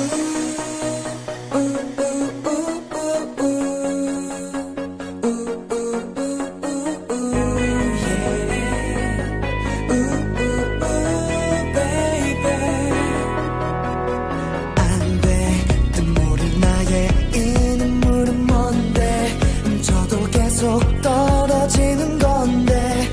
떨어지는 건데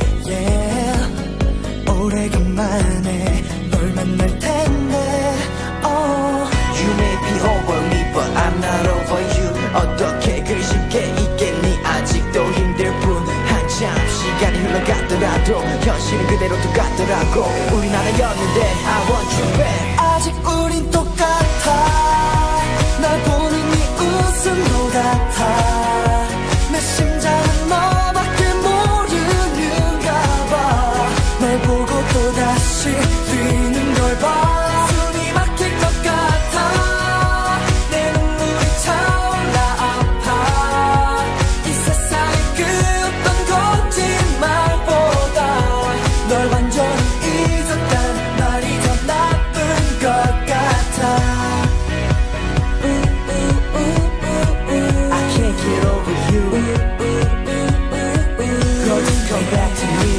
오래간만에 널 만날 텐데 You may be over me but I'm not over you. 어떻게 그리 쉽게 있겠니. 아직도 힘들 뿐 한참 시간이 흘러갔더라도 현실은 그대로 똑같더라고. 우린 하나였는데 I want you back. 아직 우린 똑같아. 날 보는 네 웃음도 같아. 내 심장은 너밖에 모르는가 봐. 널 보고 또다시 뛰는 걸 봐. 숨이 막힐 것 같아. 내 눈물이 차올라 아파. 이 세상의 그 어떤 거짓말보다 널 완전히 잊었단 말이 더 나쁜 것 같아. I can't get over you. Girl, just come back to me.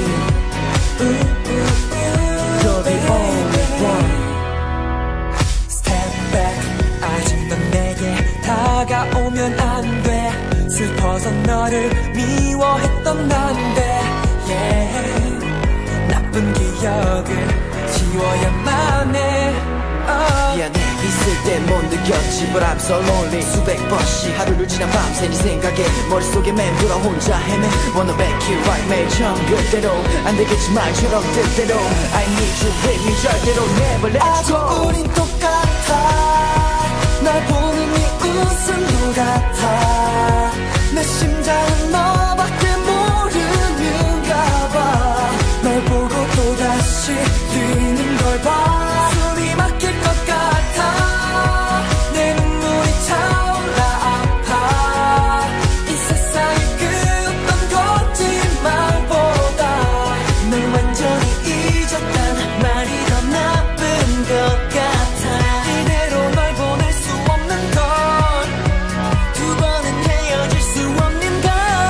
You're the only one. Step back. 아직 넌 내게 다가오면 안 돼. 슬퍼서 너를 미워했던 난데 yeah. 나쁜 기억을 지워야만 해. 미안해 있을 때 못 느꼈지 but I'm so lonely. 수백 번씩 하루를 지나 밤새 네 생각에 머릿속에 맴돌아 혼자 헤매. Wanna make it right 매일 처음 그대로 안 되겠지 말처럼 뜻대로 I need you with me 절대로 never let you 아직 go. 우린 똑같아. 날 보는 네 웃음도 같아. 내 심장은 너밖에 모르는가 봐. 널 보고 또다시 뛰는 걸 봐. 숨이 막힐 것 같아. 내 눈물이 차올라 아파. 이 세상의 그 어떤 거짓말보다 널 완전히 잊었단 말이 더 나쁜 것 같아. 이대로 널 보낼 수 없는 걸. 두 번은 헤어질 수 없는 걸.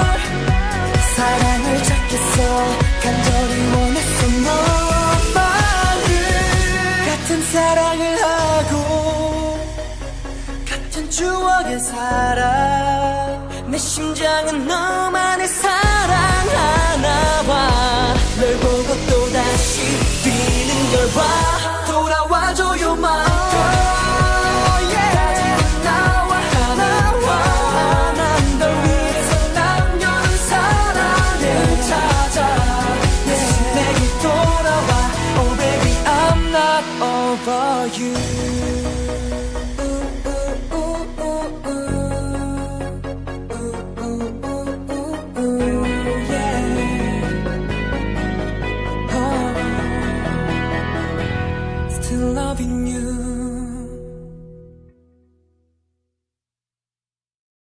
사랑을 찾겠어. 간절히 원했어 너만을. 같은 사랑을 하고 같은 추억에 살아. 내 심장은 너만을 사랑하나 봐. 널 보고 또다시 뛰는 걸 봐. 돌아와줘요 my girl. 다짐은 나와 하나와. 난 널 위해서 남겨둔 사랑을 찾아. 다시 내게 돌아와. Oh baby I'm not over you. Still loving you.